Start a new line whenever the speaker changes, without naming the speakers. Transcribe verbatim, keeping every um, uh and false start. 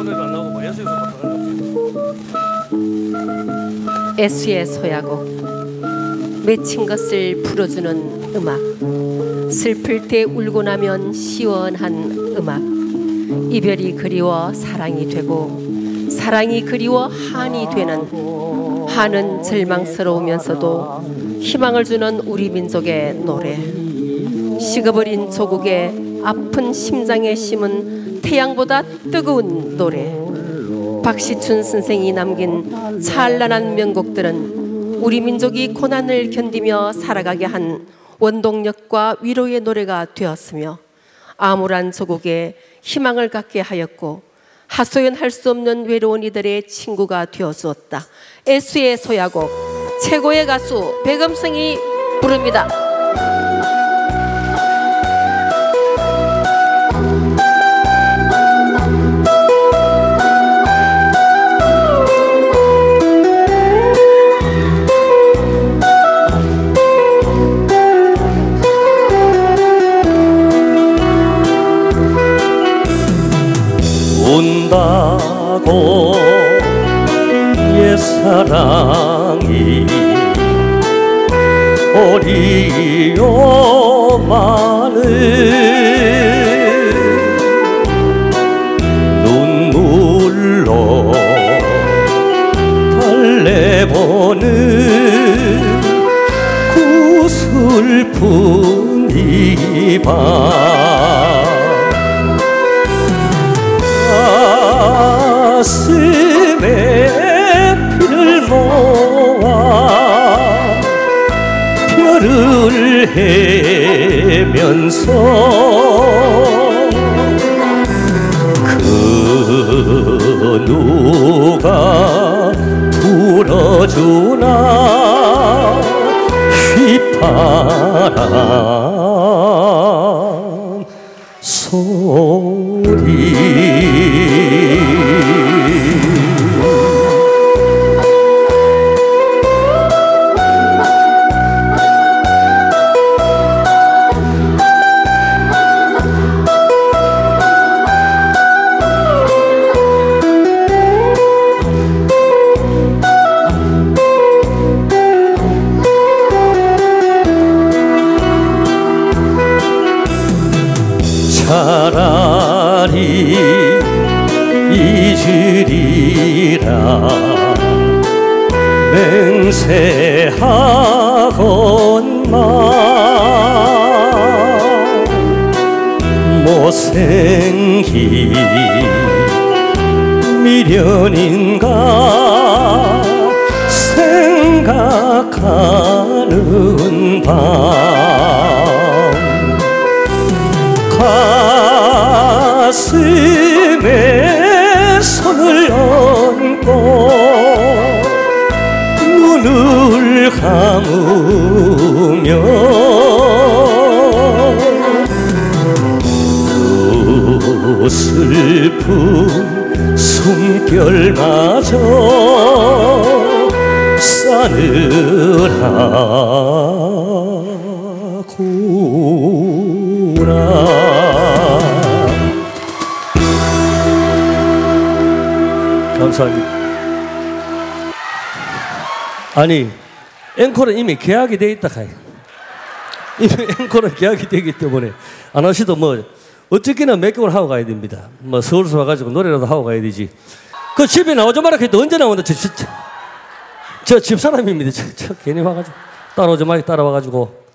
노래가 안 나오고 뭐 예수에서 바탕을
애수의 소야곡. 맺힌 것을 풀어주는 음악. 슬플 때 울고 나면 시원한 음악. 이별이 그리워 사랑이 되고 사랑이 그리워 한이 되는, 한은 절망스러우면서도 희망을 주는 우리 민족의 노래. 식어버린 조국의 아픈 심장에 심은 태양보다 뜨거운 노래. 박시춘 선생이 남긴 찬란한 명곡들은 우리 민족이 고난을 견디며 살아가게 한 원동력과 위로의 노래가 되었으며 암울한 조국에 희망을 갖게 하였고 하소연할 수 없는 외로운 이들의 친구가 되어주었다. 애수의 소야곡, 최고의 가수 백음성이 부릅니다.
온다고 옛사랑이 오리요 마늘 눈물로 달래보는 구슬픈 이 밤 가슴에 피를 모아 별을 헤면서 그 누가 불어주나 휘파람 소리. 차라리 잊으리라 맹세하건만 못생긴 미련인가 생각하는 밤 가슴에 손을 얹고 눈을 감으며 그 슬픈 숨결마저 싸늘하구나. 감사합니다. 아니 앵콜은 이미 계약이 돼 있다 카이. 이미 앵콜은 계약이 되기 때문에 안 하시도 뭐 어떻게나 몇 개월 하고 가야 됩니다. 뭐 서울서 와가지고 노래라도 하고 가야 되지. 그 집에 나오지 마라 했더니 언제 나온다. 저, 저, 저 집사람입니다. 저, 저 괜히 와가지고 따라오지 마라 따라와가지고